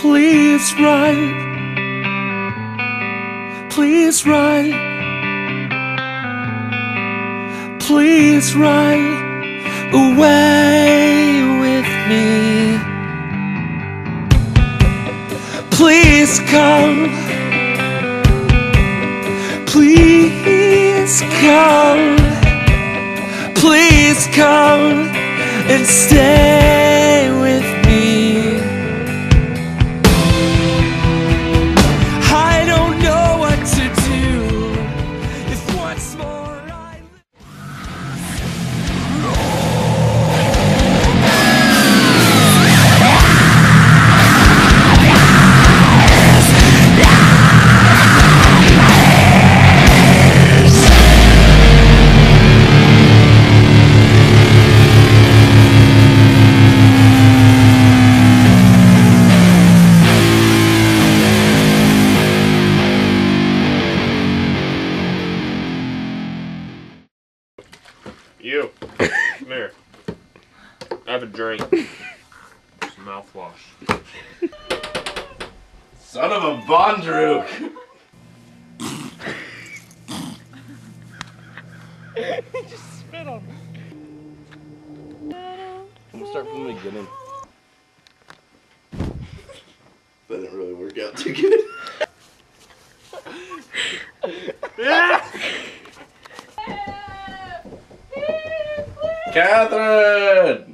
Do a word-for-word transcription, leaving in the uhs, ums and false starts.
Please write, please write, please write away with me. Please come, please come, please come and stay with me. I don't know what to do if once more I... You, come here. Have a drink. Some mouthwash. Son of a Bondruk! He just spit on me. I'm gonna start from the beginning. That didn't really work out too good. Catherine!